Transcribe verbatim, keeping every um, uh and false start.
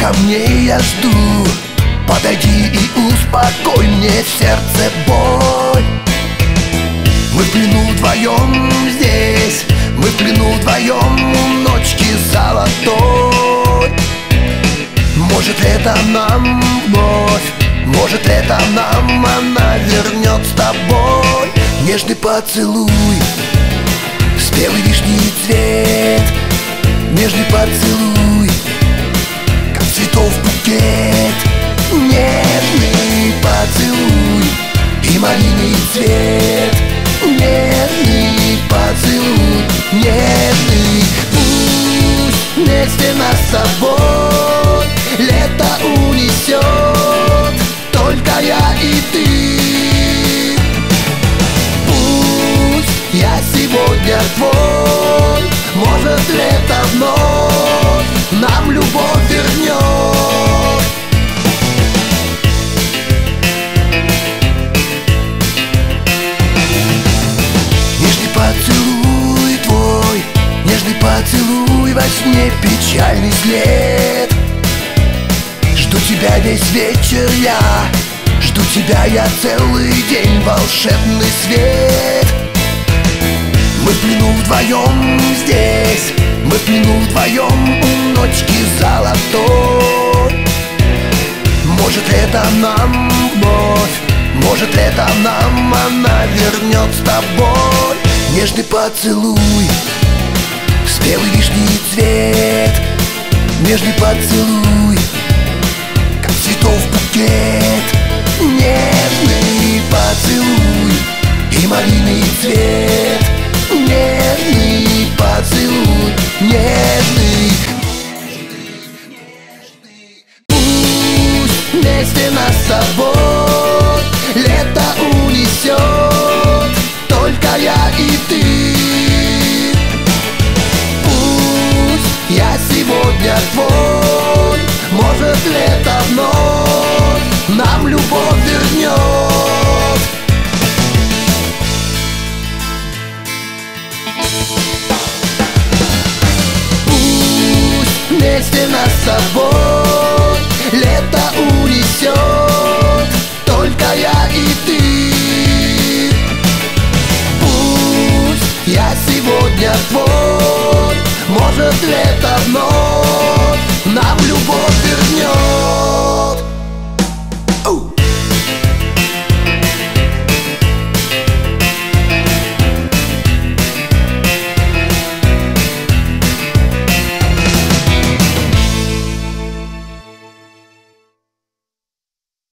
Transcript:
ко мне, я жду. Подойди и успокой мне сердце боль. Мы в плену вдвоем здесь, мы в плену вдвоем у ночки золотой. Может, это нам вновь, может, это нам она вернет с тобой. Нежный поцелуй, спелый вишний цвет. Нежный поцелуй, как цветов букет. Нежный поцелуй и малиновый цвет. Нежный поцелуй, нежный. Пусть вместе нас с собой лето унесет только я и ты. Пусть я сегодня твой, может, лето вновь нам любовь вернет. Нежный поцелуй твой, нежный поцелуй, во сне печальный след. Жду тебя весь вечер я, жду тебя я целый день, волшебный свет. Мы в плену вдвоем здесь, мы в плену вдвоем у ночки золотой. Может, это нам вновь, может, это нам она вернет с тобой. Нежный поцелуй, спелый вишний цвет. Нежный поцелуй, как цветов букет. Нежный поцелуй и малиновый цвет. Нежный поцелуй, нежный. Пусть вместе нас с собой лето унесет только я и ты. Пусть я сегодня твой, может, лето вновь нам любовь вернет. Вместе нас с собой лето унесет только я и ты. Пусть я сегодня твой, может, лето вновь нам любовь вернет.